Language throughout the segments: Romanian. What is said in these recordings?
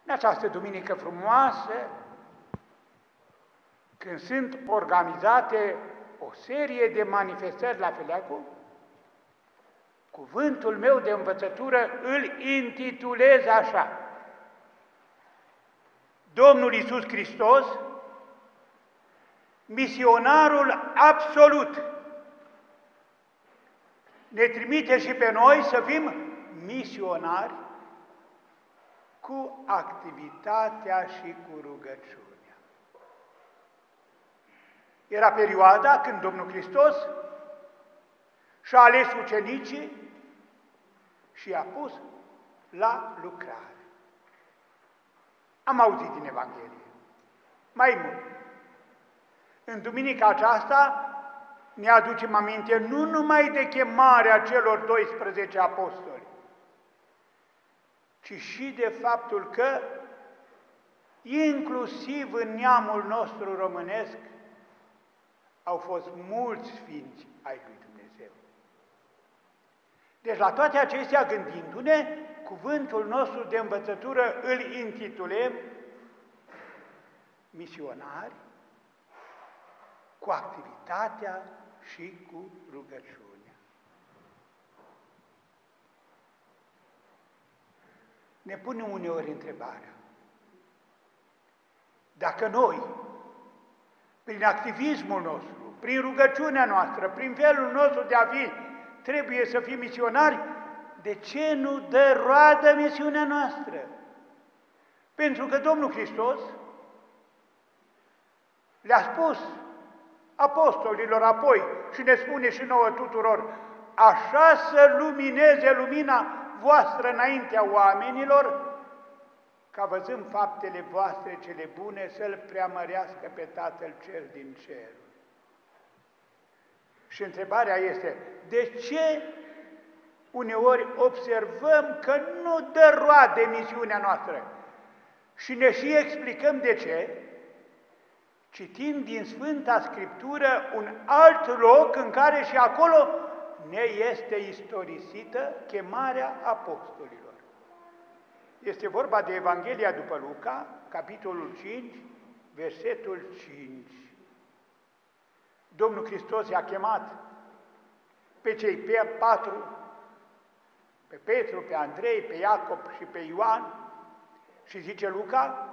În această duminică frumoasă, când sunt organizate o serie de manifestări la Feleacu, cuvântul meu de învățătură îl intitulez așa: Domnul Iisus Hristos, misionarul absolut, ne trimite și pe noi să fim misionari cu activitatea și cu rugăciunea. Era perioada când Domnul Hristos și-a ales ucenicii și i-a pus la lucrare. Am auzit din Evanghelie. Mai mult, în duminica aceasta ne aducem aminte nu numai de chemarea celor 12 apostoli, ci și de faptul că, inclusiv în neamul nostru românesc, au fost mulți sfinți ai lui Dumnezeu. Deci la toate acestea, gândindu-ne, cuvântul nostru de învățătură îl intitulăm misionari cu activitatea și cu rugăciunea. Ne punem uneori întrebarea: dacă noi, prin activismul nostru, prin rugăciunea noastră, prin felul nostru de a fi, trebuie să fim misionari, de ce nu dă roadă misiunea noastră? Pentru că Domnul Hristos le-a spus apostolilor apoi și ne spune și nouă tuturor: așa să lumineze lumina voastră înaintea oamenilor, ca văzând faptele voastre cele bune, să-L preamărească pe Tatăl cel din cer. Și întrebarea este: de ce uneori observăm că nu dă roade misiunea noastră? Și ne și explicăm de ce, citind din Sfânta Scriptură un alt loc în care și acolo ne este istorisită chemarea apostolilor. Este vorba de Evanghelia după Luca, capitolul 5, versetul 5. Domnul Hristos i-a chemat pe cei patru, pe Petru, pe Andrei, pe Iacob și pe Ioan, și zice Luca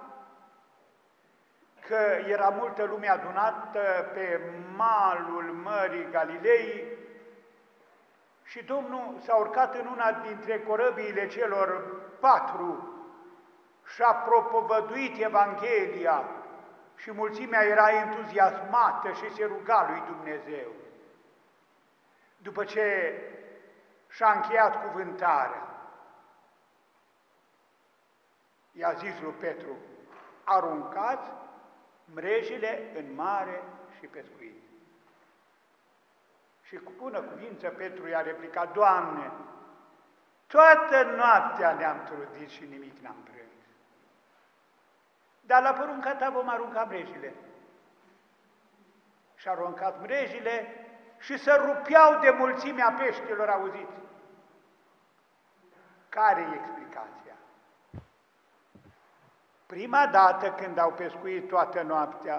că era multă lume adunată pe malul Mării Galilei și Domnul s-a urcat în una dintre corăbiile celor patru și a propovăduit Evanghelia și mulțimea era entuziasmată și se ruga lui Dumnezeu. După ce și-a încheiat cuvântarea, i-a zis lui Petru: aruncați mrejile în mare și pescuiți. Și cu bună cuvință Petru i-a replicat: Doamne, toată noaptea ne-am trudit și nimic n-am prins, dar la porunca ta vom arunca mrejile. Și-a aruncat mrejile și se rupeau de mulțimea peștilor, auziți? Care e explicația? Prima dată când au pescuit toată noaptea,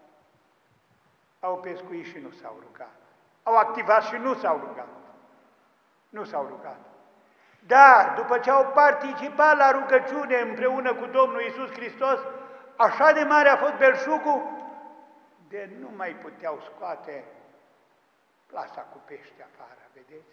au pescuit și nu s-au rugat. Au activat și nu s-au rugat. Nu s-au rugat. Dar după ce au participat la rugăciune împreună cu Domnul Iisus Hristos, așa de mare a fost belșugul, de nu mai puteau scoate plasa cu pește afară, vedeți?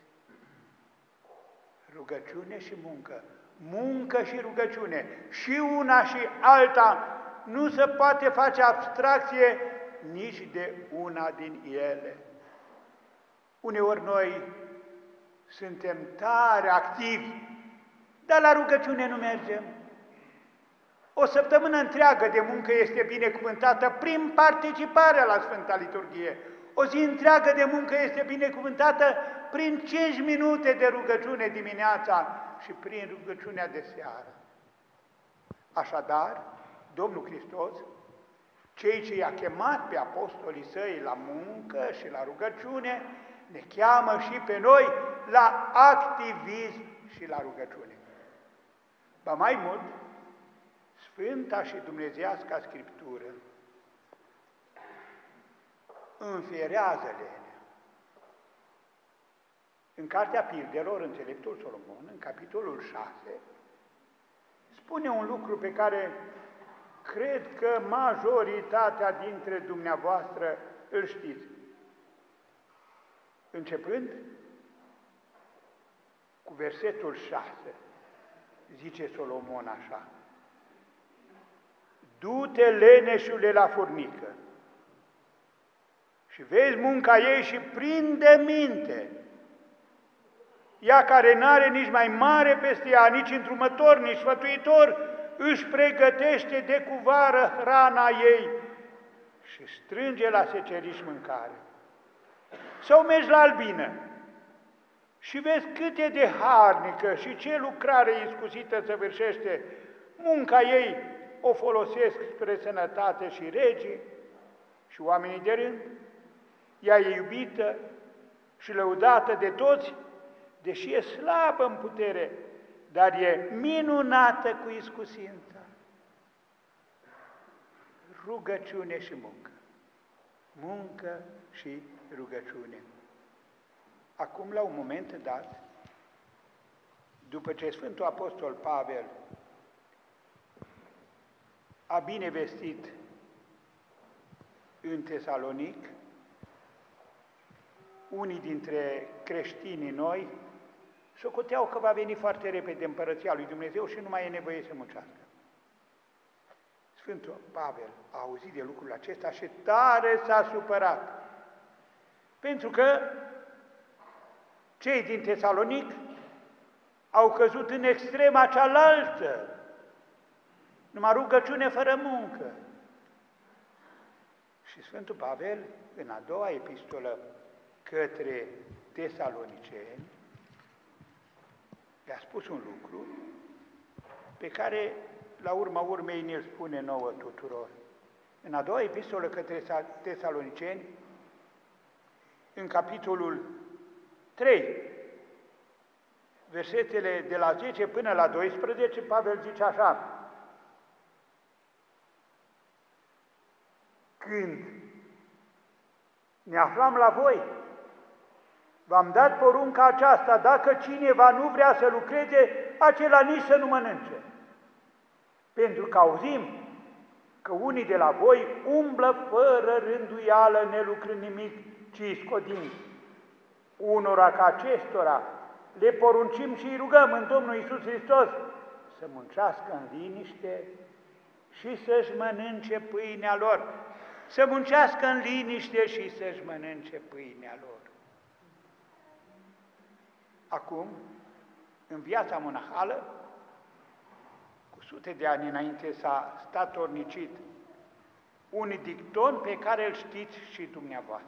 Rugăciune și muncă. Muncă și rugăciune. Și una și alta, nu se poate face abstracție nici de una din ele. Uneori noi suntem tare activi, dar la rugăciune nu mergem. O săptămână întreagă de muncă este binecuvântată prin participarea la Sfânta Liturghie. O zi întreagă de muncă este binecuvântată prin 5 minute de rugăciune dimineața și prin rugăciunea de seară. Așadar, Domnul Hristos, cei ce i-a chemat pe apostolii săi la muncă și la rugăciune, ne cheamă și pe noi la activism și la rugăciune. Ba mai mult, Sfânta și Dumnezeiasca Scriptură înfierează-le. În Cartea Pildelor, Înțeleptul Solomon, în capitolul 6, spune un lucru pe care cred că majoritatea dintre dumneavoastră îl știți. Începând cu versetul 6, zice Solomon așa: du-te, leneșule, la furnică și vezi munca ei și prinde minte. Ea care n-are nici mai mare peste ea, nici întrumător, nici sfătuitor, își pregătește de cuvară hrana ei și strânge la seceriș mâncare. Sau mergi la albină și vezi cât e de harnică și ce lucrare iscusită săvârșește, munca ei o folosesc spre sănătate și regii și oamenii de rând. Ea e iubită și lăudată de toți, deși e slabă în putere, dar e minunată cu iscusința. Rugăciune și muncă. Muncă și rugăciune. Acum, la un moment dat, după ce Sfântul Apostol Pavel a binevestit în Tesalonic, unii dintre creștinii noi socoteau că va veni foarte repede împărăția lui Dumnezeu și nu mai e nevoie să muncească. Sfântul Pavel a auzit de lucrul acesta și tare s-a supărat, pentru că cei din Tesalonic au căzut în extrema cealaltă, numai rugăciune fără muncă. Și Sfântul Pavel, în a doua epistolă către tesaloniceni, le-a spus un lucru pe care, la urma urmei, ne-l spune nouă tuturor. În a doua epistolă către tesaloniceni, în capitolul 3, versetele de la 10 până la 12, Pavel zice așa: când ne aflam la voi, v-am dat porunca aceasta: dacă cineva nu vrea să lucreze, acela nici să nu mănânce. Pentru că auzim că unii de la voi umblă fără rânduială, nelucrând nimic, ci scodind. Unora ca acestora le poruncim și îi rugăm în Domnul Iisus Hristos să muncească în liniște și să-și mănânce pâinea lor. Să muncească în liniște și să-și mănânce pâinea lor. Acum, în viața monahală, cu sute de ani înainte, s-a statornicit un dicton pe care îl știți și dumneavoastră.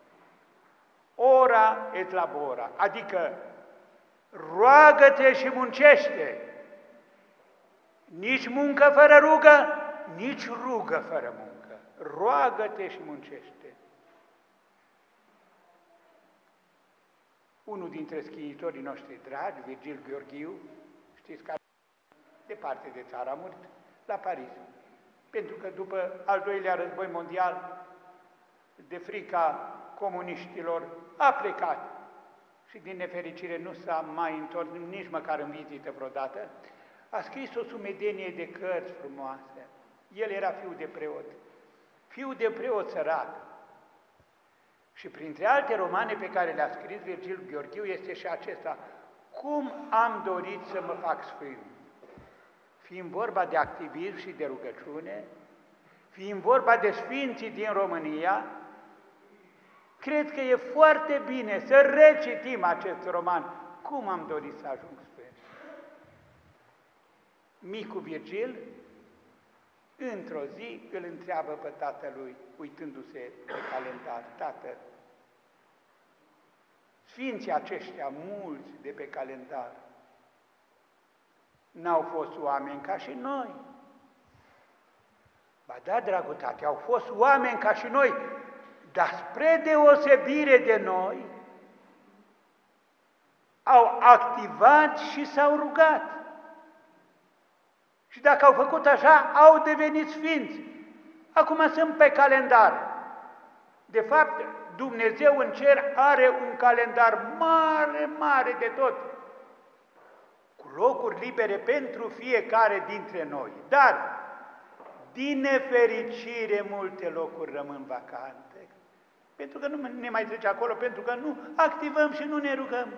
Ora et labora, adică roagă-te și muncește. Nici muncă fără rugă, nici rugă fără muncă. Roagă-te și muncește. Unul dintre schiitorii noștri dragi, Virgil Gheorghiu, știți că departe de țară, a murit la Paris, pentru că după al doilea război mondial, de frica comuniștilor, a plecat și din nefericire nu s-a mai întors nici măcar în vizită vreodată. A scris o sumedenie de cărți frumoase. El era fiu de preot sărac. Și printre alte romane pe care le-a scris Virgil Gheorghiu este și acesta: cum am dorit să mă fac sfânt. Fiind vorba de activism și de rugăciune, fiind vorba de sfinții din România, cred că e foarte bine să recitim acest roman. Cum am dorit să ajung sfânt. Micul Virgil, într-o zi, îl întreabă pe tatălui, uitându-se pe calendar: tată, sfinții aceștia mulți de pe calendar n-au fost oameni ca și noi? Ba da, dragul tate, au fost oameni ca și noi, dar spre deosebire de noi, au activat și s-au rugat. Și dacă au făcut așa, au devenit sfinți. Acum sunt pe calendar. De fapt, Dumnezeu în cer are un calendar mare, mare de tot, cu locuri libere pentru fiecare dintre noi. Dar, din nefericire, multe locuri rămân vacante, pentru că nu ne mai trece acolo, pentru că nu activăm și nu ne rugăm.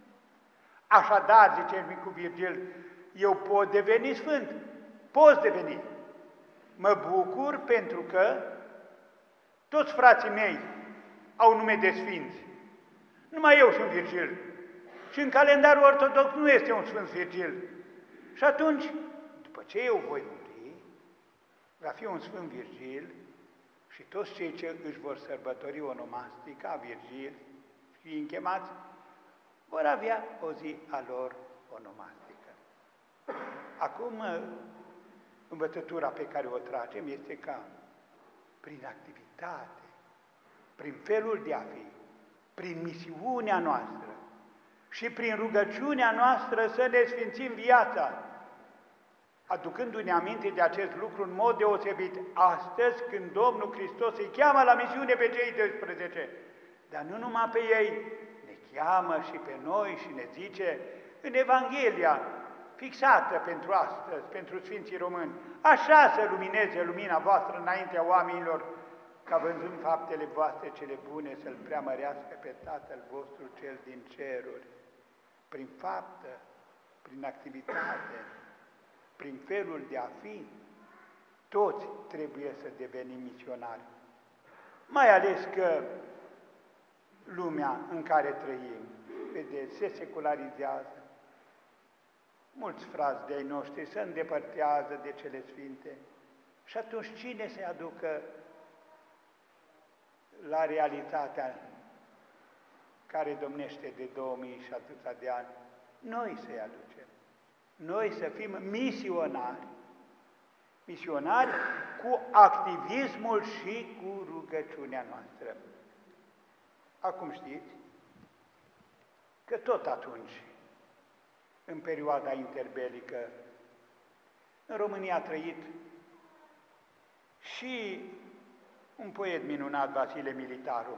Așadar, zice micul Virgil, eu pot deveni sfânt, poți deveni. Mă bucur pentru că toți frații mei au nume de sfinți. Numai eu sunt Virgil. Și în calendarul ortodox nu este un Sfânt Virgil. Și atunci, după ce eu voi muri, va fi un Sfânt Virgil și toți cei ce își vor sărbători onomastica, Virgil, și închemați, vor avea o zi a lor onomastică. Acum, învățătura pe care o tragem este ca prin activitate, prin felul de a fi, prin misiunea noastră și prin rugăciunea noastră să ne sfințim viața, aducându-ne aminte de acest lucru în mod deosebit astăzi, când Domnul Hristos îi cheamă la misiune pe cei 12, dar nu numai pe ei, ne cheamă și pe noi și ne zice în Evanghelia fixată pentru astăzi, pentru Sfinții Români, așa să lumineze lumina voastră înaintea oamenilor, ca văzând faptele voastre cele bune să-L preamărească pe Tatăl vostru cel din ceruri. Prin faptă, prin activitate, prin felul de a fi, toți trebuie să devenim misionari. Mai ales că lumea în care trăim, vedeți, se secularizează. Mulți frați de-ai noștri se îndepărtează de cele sfinte. Și atunci cine se aducă la realitatea care domnește de 2000 și atâția de ani? Noi să-i aducem. Noi să fim misionari. Misionari cu activismul și cu rugăciunea noastră. Acum știți că tot atunci, în perioada interbelică, în România a trăit și un poet minunat, Vasile Militaru,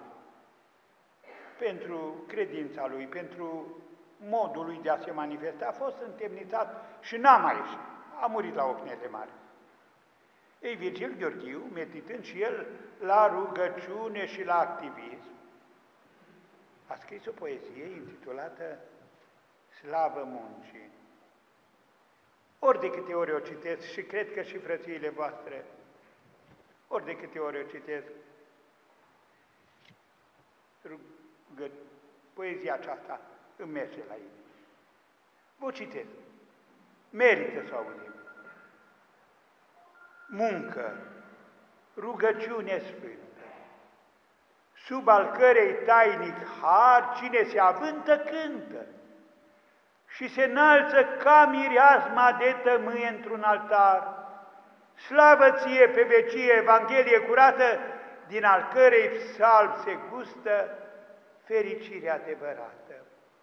pentru credința lui, pentru modul lui de a se manifesta, a fost întemnițat și n-a mai ieșit. A murit la Ocnele Mari. Ei, Virgil Gheorghiu, meditând și el la rugăciune și la activism, a scris o poezie intitulată Slavă muncii. Ori de câte ori o citesc, și cred că și frățiile voastre, ori de câte ori o citesc, poezia aceasta îmi merge la inimă. Vă citesc. Merită să auzim. Muncă, rugăciune sfântă, sub al cărei tainic har, cine se avântă cântă și se înalță ca mireasma de tămâie într-un altar. Slavă ție pe vecie, Evanghelie curată, din al cărei psalm se gustă fericirea adevărată.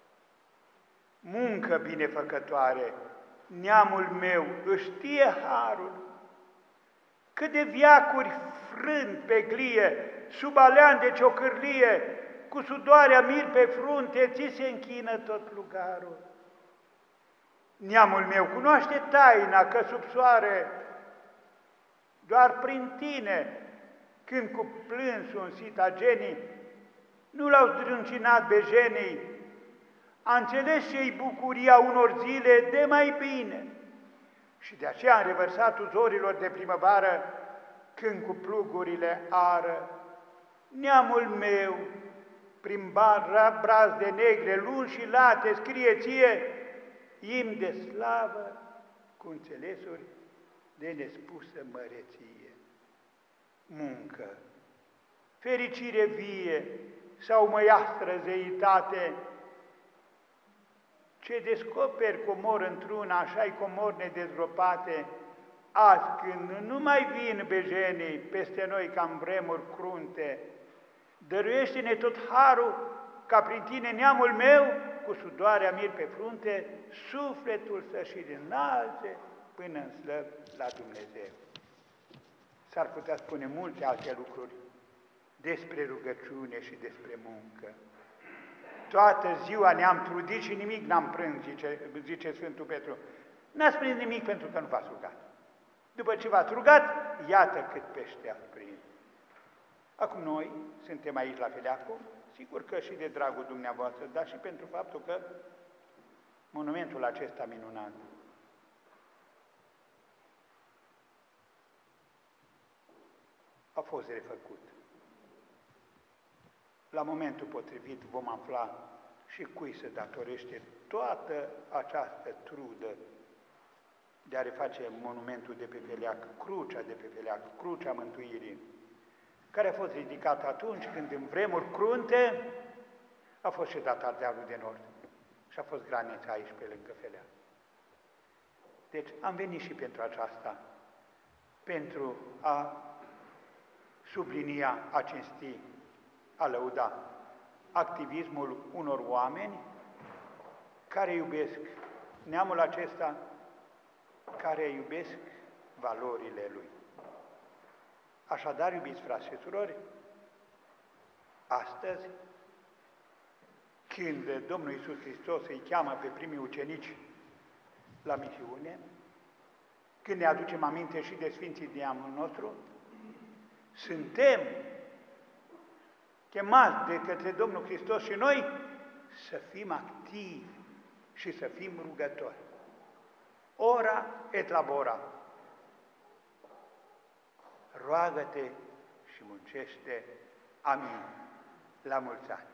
Muncă binefăcătoare, neamul meu își știe harul, cât de viacuri frânt pe glie, sub alean de ciocârlie, cu sudoarea mir pe frunte, ți se închină tot lugarul. Neamul meu cunoaște taina că sub soare, doar prin tine, când cu plânsul însit agenii, nu l-au zdrâncinat bejenii, a înțeles și-i bucuria unor zile de mai bine. Și de aceea în revărsatul zorilor de primăvară, când cu plugurile ară, neamul meu, prin brazde negre, lungi și late, scrie ție imn de slavă cu înțelesuri de nespusă măreție. Muncă, fericire vie sau măiastră zeitate, ce descoperi comor într-una, așa-i comor nedezgropate, azi când nu mai vin bejenii peste noi ca în vremuri crunte, dăruiește-ne tot harul ca prin tine neamul meu, cu sudoarea mir pe frunte, sufletul să-și înalțe până în slăb la Dumnezeu. S-ar putea spune multe alte lucruri despre rugăciune și despre muncă. Toată ziua ne-am trudit și nimic n-am prins, zice Sfântul Petru. N-ați prins nimic pentru că nu v-ați rugat. După ce v-ați rugat, iată cât pește ați prins. Acum noi suntem aici la Feleacu, sigur că și de dragul dumneavoastră, dar și pentru faptul că monumentul acesta minunat a fost refăcut. La momentul potrivit vom afla și cui se datorește toată această trudă de a reface monumentul de pe Feleac, crucea de pe Feleac, crucea Mântuirii, care a fost ridicată atunci când în vremuri crunte a fost ședat Ardealul de Nord și a fost granița aici pe lângă Feleac. Deci am venit și pentru aceasta, pentru a sublinia, a cinsti, a lăuda activismul unor oameni care iubesc neamul acesta, care iubesc valorile lui. Așadar, iubiți frați și surori, astăzi, când Domnul Iisus Hristos îi cheamă pe primii ucenici la misiune, când ne aducem aminte și de Sfinții de neamul nostru, suntem chemați de către Domnul Hristos și noi să fim activi și să fim rugători. Ora et labora. Roagă-te și muncește. Amin. La mulți ani.